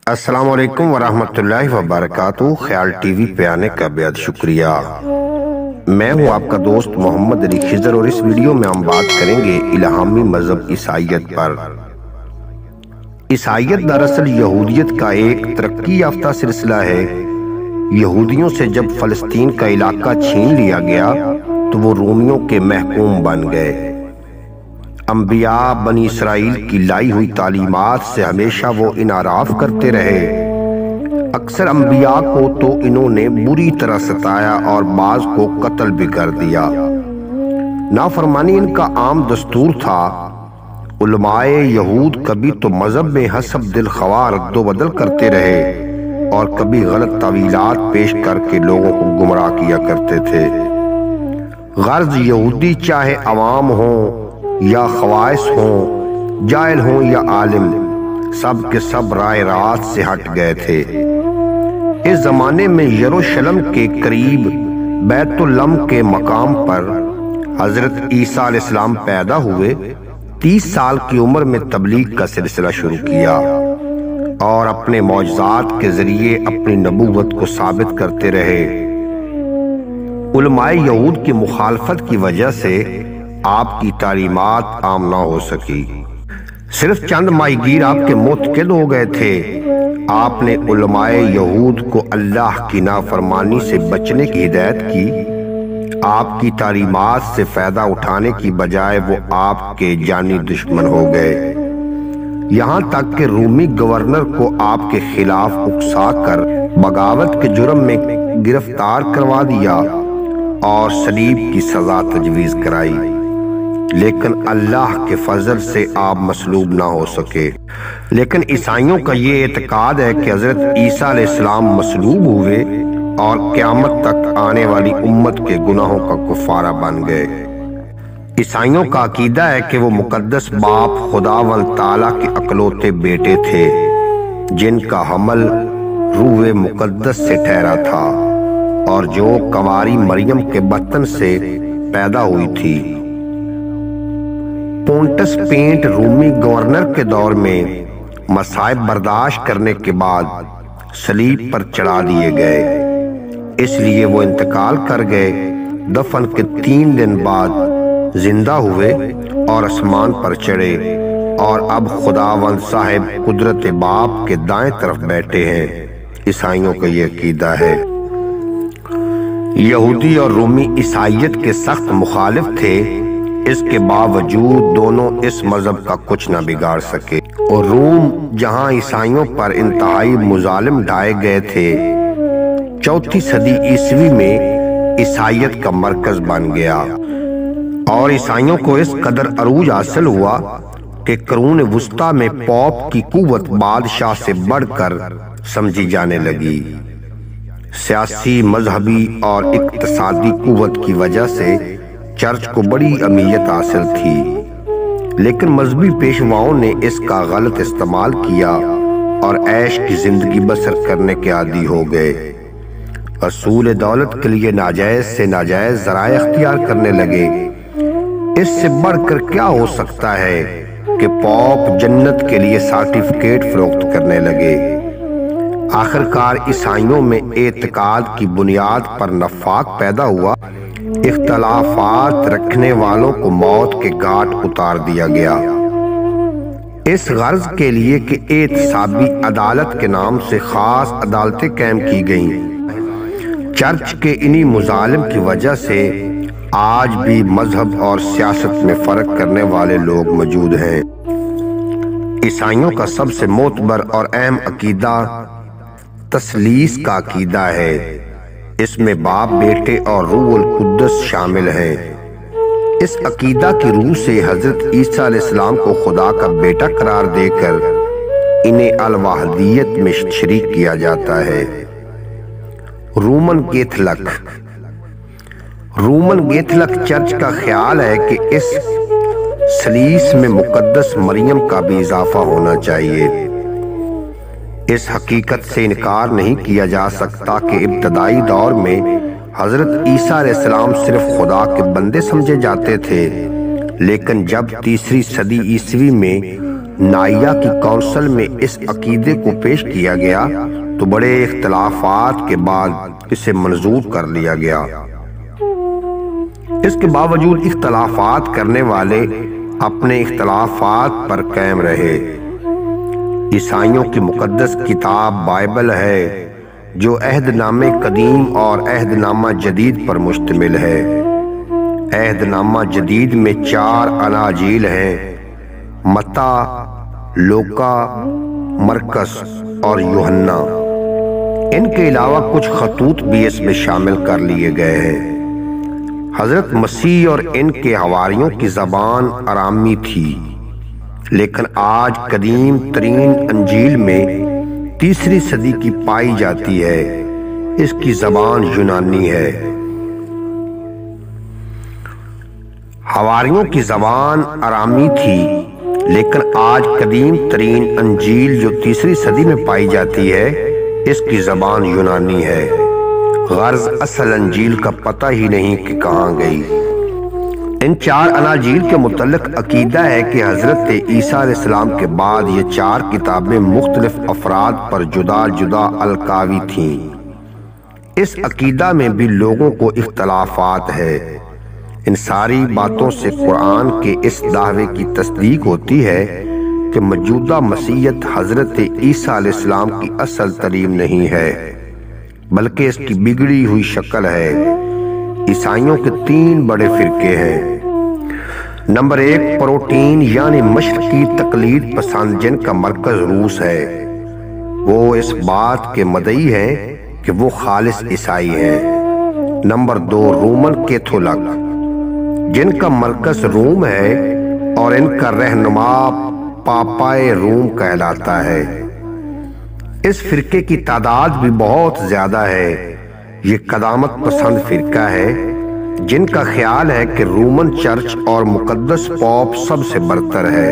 السلام علیکم ورحمۃ اللہ وبرکاتہ۔ خیال ٹی وی پہ آنے کا بہت شکریہ۔ میں ہوں آپ کا دوست محمد علی خضر، اور اس ویڈیو میں ہم بات کریں گے الہامی مذہب عیسائیت پر۔ عیسائیت دراصل یہودیت کا ایک ترقی یافتہ سلسلہ ہے۔ یہودیوں سے جب فلسطین کا علاقہ چھین لیا گیا تو وہ رومیوں کے محکوم بن گئے۔ انبیاء بنی اسرائیل کی لائی ہوئی تعلیمات سے ہمیشہ وہ انحراف کرتے رہے۔ اکثر انبیاء کو تو انہوں نے بری طرح ستایا اور بعض کو قتل بھی کر دیا۔ نافرمانی ان کا عام دستور تھا۔ علماء یہود کبھی تو مذہب میں حسب دل خواہ رد و بدل کرتے رہے اور کبھی غلط تعویلات پیش کر کے لوگوں کو گمراہ کیا کرتے تھے۔ غرض یہودی چاہے عوام ہوں یا خواص ہوں، جاہل ہوں یا عالم، سب کے سب رائے راست سے ہٹ گئے تھے۔ اس زمانے میں یروشلم کے قریب بیت اللحم کے مقام پر حضرت عیسیٰ علیہ السلام پیدا ہوئے۔ 30 سال کی عمر میں تبلیغ کا سلسلہ شروع کیا اور اپنے معجزات کے ذریعے اپنی نبوت کو ثابت کرتے رہے۔ علماء یہود کی مخالفت کی وجہ سے آپ کی تعلیمات عام نہ ہو سکی۔ صرف چند ماہی گیر آپ کے متقد ہو گئے تھے۔ آپ نے علماء یہود کو اللہ کی نافرمانی سے بچنے کی ہدایت کی۔ آپ کی تعلیمات سے فائدہ اٹھانے کی بجائے وہ آپ کے جانی دشمن ہو گئے، یہاں تک کہ رومی گورنر کو آپ کے خلاف اکسا کر بغاوت کے جرم میں گرفتار کروا دیا اور صلیب کی سزا تجویز کرائی، لیکن اللہ کے فضل سے آپ مصلوب نہ ہو سکے۔ لیکن عیسائیوں کا یہ اعتقاد ہے کہ حضرت عیسیٰ علیہ السلام مصلوب ہوئے اور قیامت تک آنے والی امت کے گناہوں کا کفارہ بن گئے۔ عیسائیوں کا عقیدہ ہے کہ وہ مقدس باپ خداوند تعالیٰ کے اکلوتے بیٹے تھے جن کا حمل روح مقدس سے ٹھہرا تھا اور جو کنواری مریم کے بطن سے پیدا ہوئی تھی۔ پونٹس پینٹ رومی گورنر کے دور میں مصائب برداشت کرنے کے بعد صلیب پر چڑھا دیے گئے، اس لیے وہ انتقال کر گئے۔ دفن کے 3 دن بعد زندہ ہوئے اور آسمان پر چڑھے، اور اب خداوند صاحب قدرت باپ کے دائیں طرف بیٹھے ہیں۔ عیسائیوں کا یہ عقیدہ ہے۔ یہودی اور رومی عیسائیت کے سخت مخالف تھے، اس کے باوجود دونوں اس مذہب کا کچھ نہ بگاڑ سکے، اور روم جہاں عیسائیوں پر انتہائی مظالم ڈھائے گئے تھے، 4 صدی عیسوی میں عیسائیت کا مرکز بن گیا، اور عیسائیوں کو اس قدر عروج حاصل ہوا کہ قرون وسطی میں پوپ کی قوت بادشاہ سے بڑھ کر سمجھی جانے لگی۔ سیاسی، مذہبی اور اقتصادی قوت کی وجہ سے چرچ کو بڑی اہمیت حاصل تھی، لیکن مذہبی پیشواؤں نے اس کا غلط استعمال کیا اور عیش کی زندگی بسر کرنے کے عادی ہو گئے۔ حصول دولت کے لیے ناجائز سے ناجائز ذرائع اختیار کرنے لگے۔ اس سے بڑھ کر کیا ہو سکتا ہے کہ پوپ جنت کے لیے سرٹیفکیٹ فروخت کرنے لگے۔ آخرکار عیسائیوں میں اعتقاد کی بنیاد پر نفاق پیدا ہوا۔ اختلافات رکھنے والوں کو موت کے گھاٹ اتار دیا گیا، اس غرض کے لیے کہ احتسابی عدالت کے نام سے خاص عدالتیں قائم کی گئیں۔ چرچ کے انہی مظالم کی وجہ سے آج بھی مذہب اور سیاست میں فرق کرنے والے لوگ موجود ہیں۔ عیسائیوں کا سب سے معتبر اور اہم عقیدہ تثلیث کا عقیدہ ہے۔ اس میں باپ، بیٹے اور روح القدس شامل ہیں۔ اس عقیدہ کی روح سے حضرت عیسیٰ علیہ السلام کو خدا کا بیٹا قرار دے کر انہیں الوحدیت میں شریک کیا جاتا ہے۔ رومن کیتھولک چرچ کا خیال ہے کہ اس ثلیث میں مقدس مریم کا بھی اضافہ ہونا چاہیے۔ اس حقیقت سے انکار نہیں کیا جا سکتا کہ ابتدائی دور میں حضرت عیسیٰ علیہ السلام صرف خدا کے بندے سمجھے جاتے تھے، لیکن جب 3 صدی عیسوی میں نائیہ کی کونسل میں اس عقیدے کو پیش کیا گیا تو بڑے اختلافات کے بعد اسے منظور کر لیا گیا۔ اس کے باوجود اختلافات کرنے والے اپنے اختلافات پر قائم رہے۔ عیسائیوں کی مقدس کتاب بائبل ہے جو عہد نامہ قدیم اور عہد نامہ جدید پر مشتمل ہے۔ عہد نامہ جدید میں 4 اناجیل ہیں: متی، لوکا، مرکس اور یوحنا۔ ان کے علاوہ کچھ خطوط بھی اس میں شامل کر لیے گئے ہیں۔ حضرت مسیح اور ان کے حواریوں کی زبان ارامی تھی، لیکن آج قدیم ترین انجیل میں 3 صدی کی پائی جاتی ہے۔ اس کی زبان یونانی ہے۔ حواریوں کی زبان ارامی تھی، لیکن آج قدیم ترین انجیل جو 3 صدی میں پائی جاتی ہے اس کی زبان یونانی ہے۔ غرض اصل انجیل کا پتہ ہی نہیں کہ کہاں گئی۔ ان 4 اناجیل کے متعلق عقیدہ ہے کہ حضرت عیسیٰ علیہ السلام کے بعد یہ 4 کتابیں مختلف افراد پر جدا جدا القاوی تھیں۔ اس عقیدہ میں بھی لوگوں کو اختلافات ہے۔ ان ساری باتوں سے قرآن کے اس دعوے کی تصدیق ہوتی ہے کہ موجودہ مسیحیت حضرت عیسیٰ علیہ السلام کی اصل ترین نہیں ہے، بلکہ اس کی بگڑی ہوئی شکل ہے۔ عیسائیوں کے 3 بڑے فرقے ہیں۔ نمبر 1، پروٹین یعنی مشرقی تقلید پسند، جن کا مرکز روس ہے۔ وہ اس بات کے مدعی ہیں کہ وہ خالص عیسائی ہیں۔ نمبر 2، رومن کیتھولک، جن کا مرکز روم ہے اور ان کا رہنما پاپائے روم کہلاتا ہے۔ اس فرقے کی تعداد بھی بہت زیادہ ہے۔ یہ قدامت پسند فرقہ ہے جن کا خیال ہے کہ رومن چرچ اور مقدس پوپ سب سے برتر ہے۔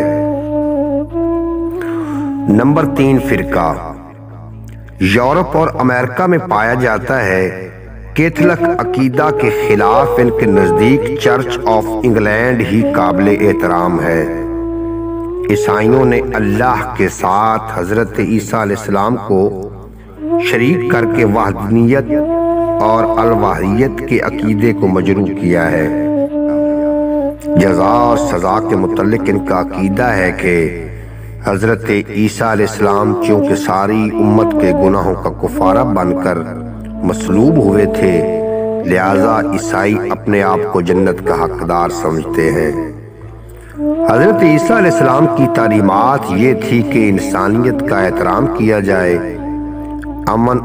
نمبر 3 فرقہ یورپ اور امریکہ میں پایا جاتا ہے۔ کیتھولک عقیدہ کے خلاف ان کے نزدیک چرچ آف انگلینڈ ہی قابل احترام ہے۔ عیسائیوں نے اللہ کے ساتھ حضرت عیسیٰ علیہ السلام کو شریک کر کے وحدانیت اور الوہیت کے عقیدے کو مجروح کیا ہے۔ جزا اور سزا کے متعلق ان کا عقیدہ ہے کہ حضرت عیسیٰ علیہ السلام چونکہ ساری امت کے گناہوں کا کفارہ بن کر مصلوب ہوئے تھے، لہذا عیسائی اپنے آپ کو جنت کا حقدار سمجھتے ہیں۔ حضرت عیسیٰ علیہ السلام کی تعلیمات یہ تھی کہ انسانیت کا احترام کیا جائے، امن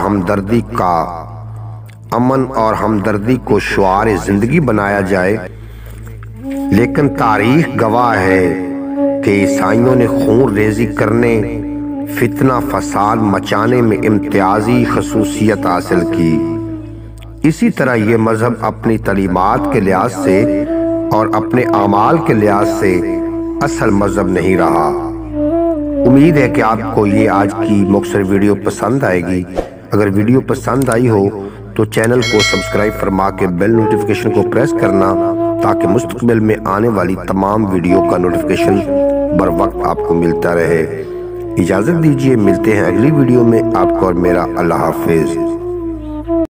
اور ہمدردی کو شعار زندگی بنایا جائے۔ لیکن تاریخ گواہ ہے کہ عیسائیوں نے خون ریزی کرنے، فتنہ فساد مچانے میں امتیازی خصوصیت حاصل کی۔ اسی طرح یہ مذہب اپنی تعلیمات کے لحاظ سے اور اپنے اعمال کے لحاظ سے اصل مذہب نہیں رہا۔ امید ہے کہ آپ کو یہ آج کی مختصر ویڈیو پسند آئے گی۔ اگر ویڈیو پسند آئی ہو تو چینل کو سبسکرائب فرما کے بیل نوٹیفیکیشن کو پریس کرنا تاکہ مستقبل میں آنے والی تمام ویڈیو کا نوٹیفیکیشن بر وقت آپ کو ملتا رہے۔ اجازت دیجیے، ملتے ہیں اگلی ویڈیو میں۔ آپ کو اور میرا اللہ حافظ۔